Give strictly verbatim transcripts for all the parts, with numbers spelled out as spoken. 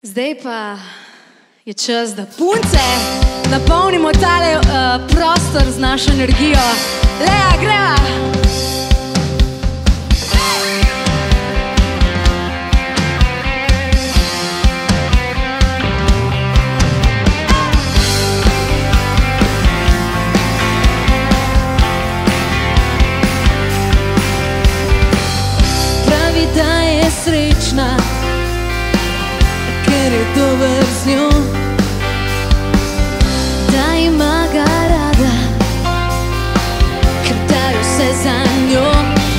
Zdaj pa je čas, da punce napolnimo tale uh, prostor z našo energijo. Lea, greva! Pravi, da je srečna, ker je dober z njo, da ima ga rada, ker daje vse za njo.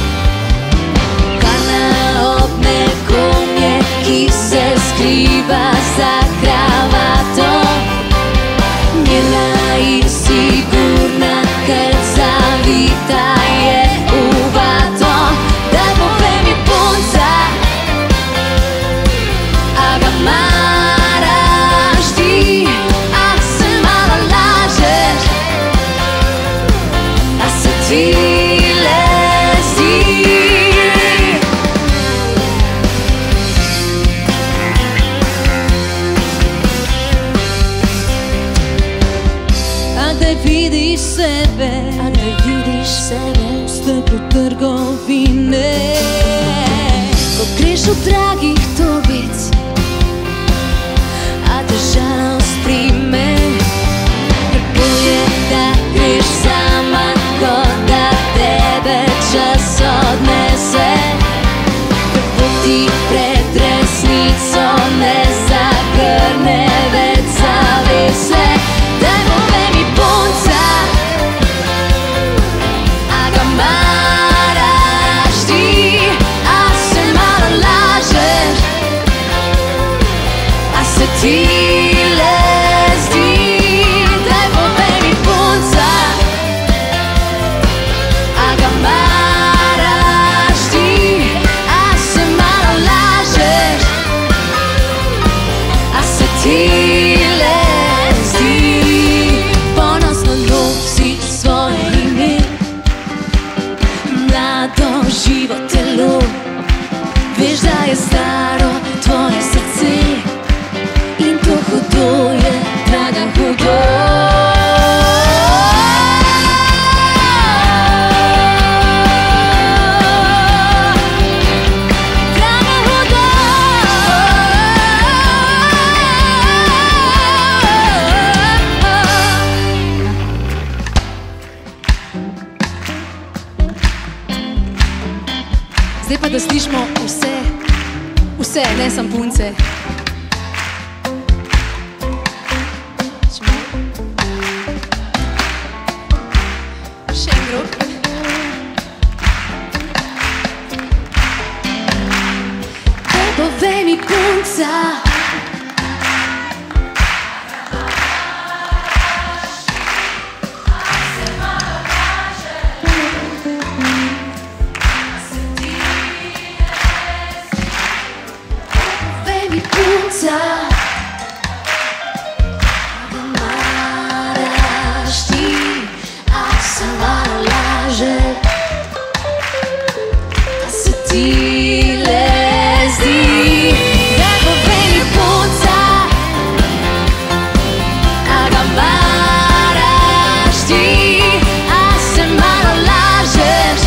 Varna ob nekom je, ki se skriva za kravato, njena in sigurna, ker zavita je v vato. Daj povej mi, punca, a ga maraš ti, a se malo lažeš, a se ti le zdi. A kdaj vidiš sebe, a kdaj vidiš sebe v steklu trgovine, ko greš v dragih torbic, a te žalost prime. Bolje, da greš sama, kot da tebe čas odnese, kako ti pred resnico ne zagrne več zavese. Daj povej mi, punca, a ga maraš ti, a se malo lažeš, a se ti le zdi. Daj povej mi, punca, a ga maraš ti, a se malo lažeš, a se ti le zdi. Ponosno nosiš svoje ime, mlado živo telo, veš, da je staro tvoje srce in to hudo je, draga, hudo. Draga, hudo. Zdaj pa da slišimo vse, vse, ne samo punce. Še en krog. Daj povej mi, punca, povej mi, punca, a ga maraš ti, a se malo laže, a se ti le zdi. Daj povej mi, punca, a ga maraš ti, a se malo lažeš,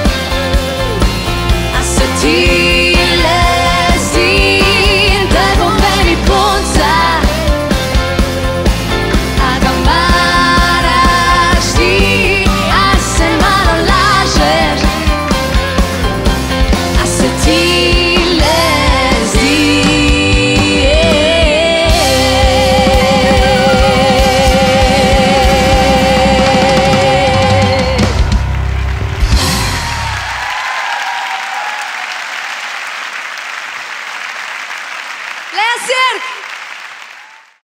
a se ti le zdi. Daj povej mi, punca, a ga maraš ti, a se malo lažeš, a se ti le zdi. Lea Sirk!